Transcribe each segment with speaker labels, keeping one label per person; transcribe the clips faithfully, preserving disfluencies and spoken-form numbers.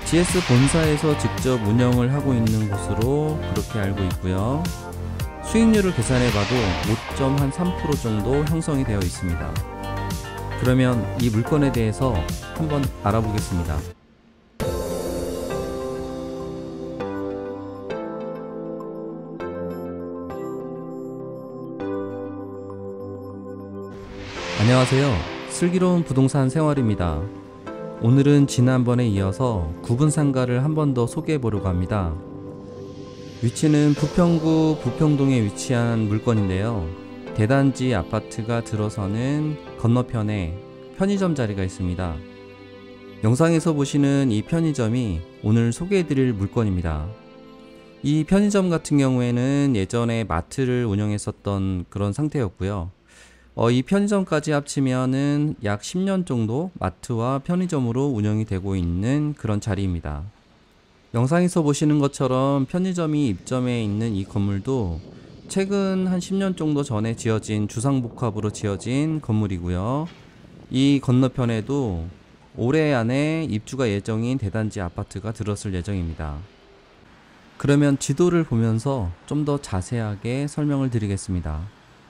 Speaker 1: 지에스 본사에서 직접 운영을 하고 있는 곳으로 그렇게 알고 있고요. 수익률을 계산해봐도 오 점 삼 퍼센트 정도 형성이 되어 있습니다. 그러면 이 물건에 대해서 한번 알아보겠습니다. 안녕하세요. 슬기로운 부동산 생활입니다. 오늘은 지난번에 이어서 구분상가를 한 번 더 소개해 보려고 합니다. 위치는 부평구 부평동에 위치한 물건인데요. 대단지 아파트가 들어서는 건너편에 편의점 자리가 있습니다. 영상에서 보시는 이 편의점이 오늘 소개해 드릴 물건입니다. 이 편의점 같은 경우에는 예전에 마트를 운영했었던 그런 상태였고요. 어, 이 편의점까지 합치면은 약 십 년 정도 마트와 편의점으로 운영이 되고 있는 그런 자리입니다. 영상에서 보시는 것처럼 편의점이 입점해 있는 이 건물도 최근 한 십 년 정도 전에 지어진 주상복합으로 지어진 건물이고요. 이 건너편에도 올해 안에 입주가 예정인 대단지 아파트가 들어설 예정입니다. 그러면 지도를 보면서 좀 더 자세하게 설명을 드리겠습니다.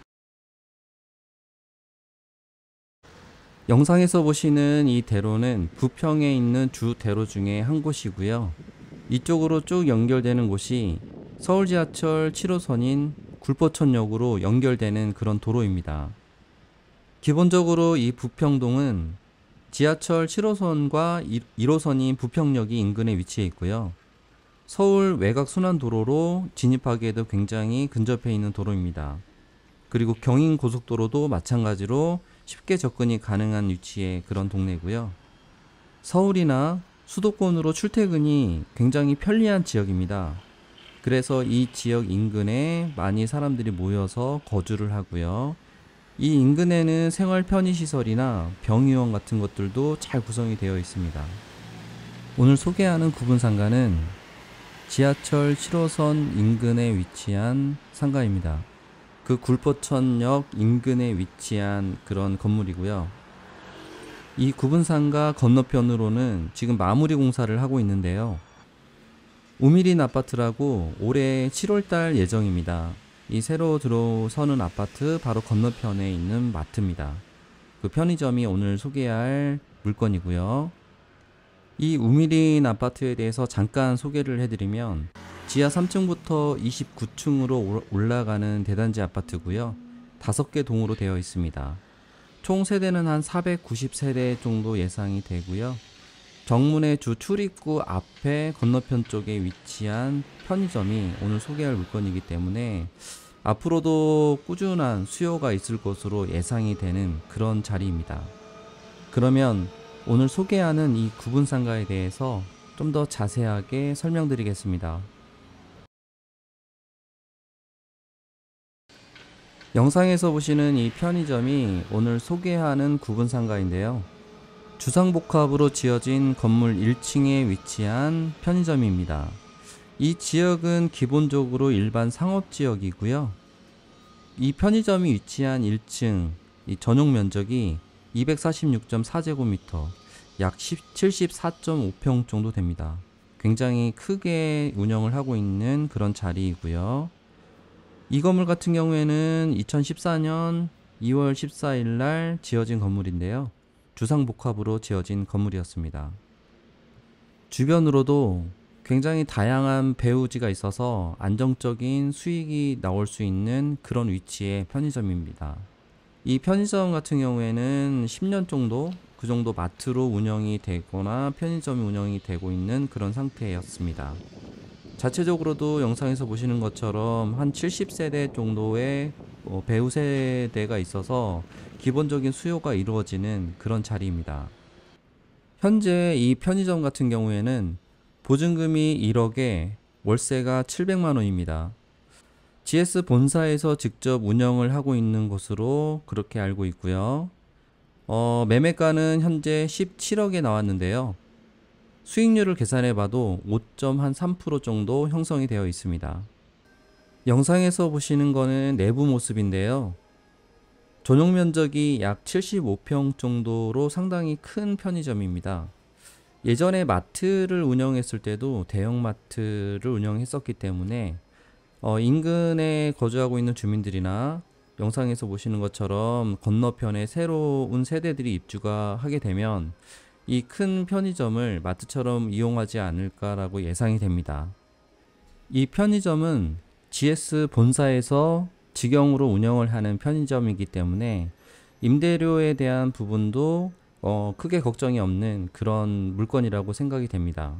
Speaker 1: 영상에서 보시는 이 대로는 부평에 있는 주 대로 중에 한 곳이고요. 이쪽으로 쭉 연결되는 곳이 서울 지하철 칠 호선인 굴포천역으로 연결되는 그런 도로입니다. 기본적으로 이 부평동은 지하철 칠 호선과 일 호선인 부평역이 인근에 위치해 있고요. 서울 외곽 순환도로로 진입하기에도 굉장히 근접해 있는 도로입니다. 그리고 경인고속도로도 마찬가지로 쉽게 접근이 가능한 위치의 그런 동네고요. 서울이나 수도권으로 출퇴근이 굉장히 편리한 지역입니다. 그래서 이 지역 인근에 많이 사람들이 모여서 거주를 하고요. 이 인근에는 생활 편의시설이나 병의원 같은 것들도 잘 구성이 되어 있습니다. 오늘 소개하는 구분상가는 지하철 칠 호선 인근에 위치한 상가입니다. 그 굴포천역 인근에 위치한 그런 건물이고요. 이 구분상가 건너편으로는 지금 마무리 공사를 하고 있는데요. 우미린 아파트라고 올해 칠월달 예정입니다. 이 새로 들어서는 아파트 바로 건너편에 있는 마트입니다. 그 편의점이 오늘 소개할 물건이고요. 이 우미린 아파트에 대해서 잠깐 소개를 해드리면 지하 삼 층부터 이십구 층으로 올라가는 대단지 아파트고요. 다섯 개 동으로 되어 있습니다. 총 세대는 한 사백구십 세대 정도 예상이 되고요. 정문의 주 출입구 앞에 건너편 쪽에 위치한 편의점이 오늘 소개할 물건이기 때문에 앞으로도 꾸준한 수요가 있을 것으로 예상이 되는 그런 자리입니다. 그러면 오늘 소개하는 이 구분상가에 대해서 좀 더 자세하게 설명드리겠습니다. 영상에서 보시는 이 편의점이 오늘 소개하는 구분상가인데요. 주상복합으로 지어진 건물 일 층에 위치한 편의점입니다. 이 지역은 기본적으로 일반 상업지역이고요. 이 편의점이 위치한 일 층 이 전용 면적이 이백사십육 점 사 제곱미터, 약 칠십사 점 오 평 정도 됩니다. 굉장히 크게 운영을 하고 있는 그런 자리이고요. 이 건물 같은 경우에는 이천십사 년 이월 십사일 날 지어진 건물인데요. 주상복합으로 지어진 건물이었습니다. 주변으로도 굉장히 다양한 배우지가 있어서 안정적인 수익이 나올 수 있는 그런 위치의 편의점입니다. 이 편의점 같은 경우에는 십 년 정도 그 정도 마트로 운영이 되거나 편의점이 운영이 되고 있는 그런 상태였습니다. 자체적으로도 영상에서 보시는 것처럼 한 칠십 세대 정도의 배우 세대가 있어서 기본적인 수요가 이루어지는 그런 자리입니다. 현재 이 편의점 같은 경우에는 보증금이 일억에 월세가 칠백만 원입니다. 지에스 본사에서 직접 운영을 하고 있는 곳으로 그렇게 알고 있고요. 어, 매매가는 현재 십칠억에 나왔는데요. 수익률을 계산해봐도 오 점 삼 퍼센트 정도 형성이 되어 있습니다. 영상에서 보시는 거는 내부 모습인데요. 전용 면적이 약 칠십오 평 정도로 상당히 큰 편의점입니다. 예전에 마트를 운영했을 때도 대형마트를 운영했었기 때문에 어, 인근에 거주하고 있는 주민들이나 영상에서 보시는 것처럼 건너편에 새로운 세대들이 입주가 하게 되면 이 큰 편의점을 마트처럼 이용하지 않을까라고 예상이 됩니다. 이 편의점은 지에스 본사에서 직영으로 운영을 하는 편의점이기 때문에 임대료에 대한 부분도 어, 크게 걱정이 없는 그런 물건이라고 생각이 됩니다.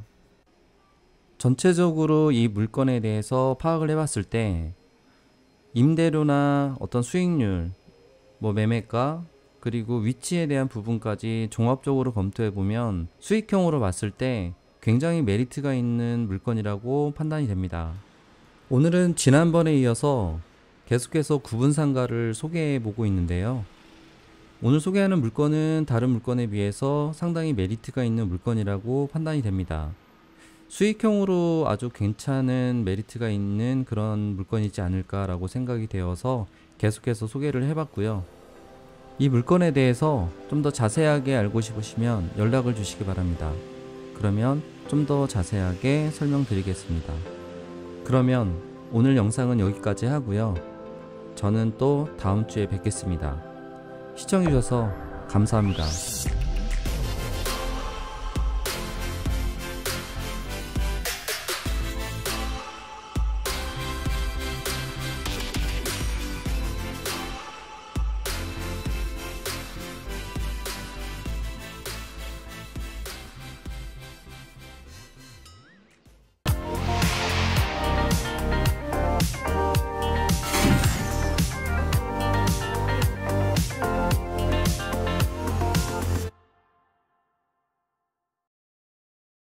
Speaker 1: 전체적으로 이 물건에 대해서 파악을 해봤을 때 임대료나 어떤 수익률, 뭐 매매가, 그리고 위치에 대한 부분까지 종합적으로 검토해보면 수익형으로 봤을 때 굉장히 메리트가 있는 물건이라고 판단이 됩니다. 오늘은 지난번에 이어서 계속해서 구분상가를 소개해보고 있는데요. 오늘 소개하는 물건은 다른 물건에 비해서 상당히 메리트가 있는 물건이라고 판단이 됩니다. 수익형으로 아주 괜찮은 메리트가 있는 그런 물건이지 않을까라고 생각이 되어서 계속해서 소개를 해봤고요. 이 물건에 대해서 좀 더 자세하게 알고 싶으시면 연락을 주시기 바랍니다. 그러면 좀 더 자세하게 설명드리겠습니다. 그러면 오늘 영상은 여기까지 하고요. 저는 또 다음 주에 뵙겠습니다. 시청해주셔서 감사합니다.